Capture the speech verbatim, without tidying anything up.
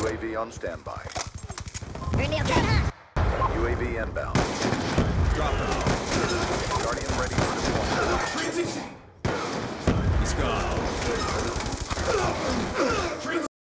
U A V on standby. Reveal camera. U A V inbound. Drop it. Guardian ready for deployment. Transition.